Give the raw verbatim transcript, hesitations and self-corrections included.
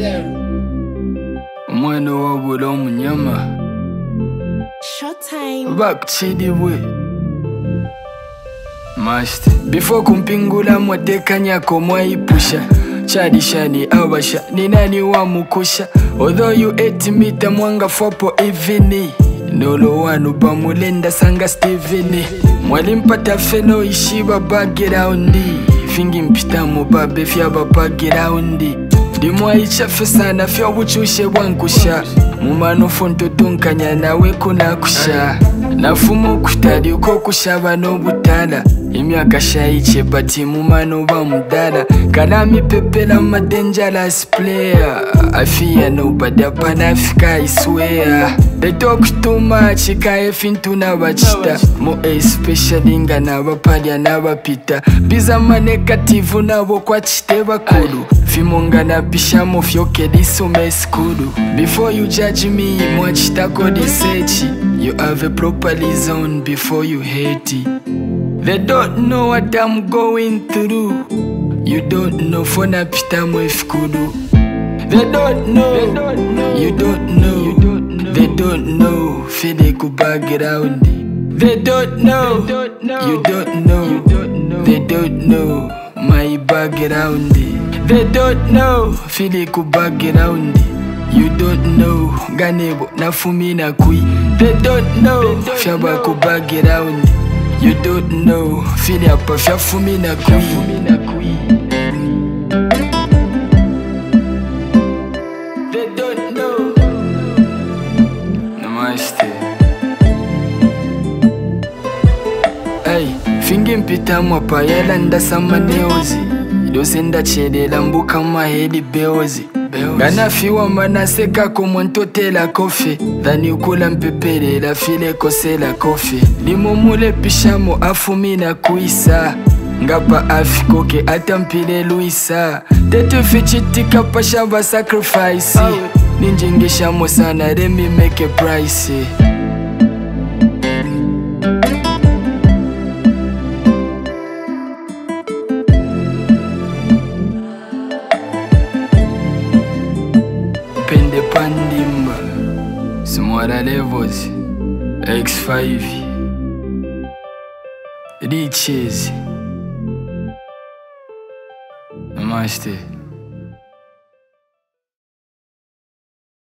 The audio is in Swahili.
Umwana wabula umunyama bakuchiliwe Master before kumpingula mwateka nyako mwaipusha Chadi shani awasha ni nani wa mukusha Although you ate meat mwanga fopo evini Nolo wanu bamulenda sanga Steveni Mwalimpata feno ishiba backgroundi Fingi mpita mubabe fyaba backgroundi Dimwa ichafe sana fya wuchushe wankusha Mumano fonto tunkanya nawe kuna kusha Nafumo kutali uko kushaba no butala Imyaka shaiche pati mumano ba mudala Kalami pepela ma dangerous player I fear nobody panafika I swear They talk too much kae fintu na bachita Mo especially nga na bapalia na bapita Biza ma negative na bo kwa chite bakulu Fimonga na bishamo fyoke disume skulu Before you judge me mwachita kodi sechi You have a properly zone before you hate it They don't know what I'm going through You don't know for na pita mwefkudu They don't know, you don't know They don't know, feel ku background They don't know, you don't know They don't know, my background They don't know, feel ku background You don't know, ganebo na fumi na kui They don't know, fyaba ku background You don't know, feel apa fya fumi na kui They don't know Namaste Hey, fingi mpita mwapa yela ndasa maneozi Dosenda chede lambuka mahedi beozi Gana fiwa manaseka kumwantote la kofi Dhani ukula mpepele la file kose la kofi Limumule pishamo afumina kuisa Ngapa afikoke atampile luisa Tetu fichitika pashamba sacrifice Ninjingisha mo sana let me make a price Pende pandimba Simwala levels X five Riches Namaste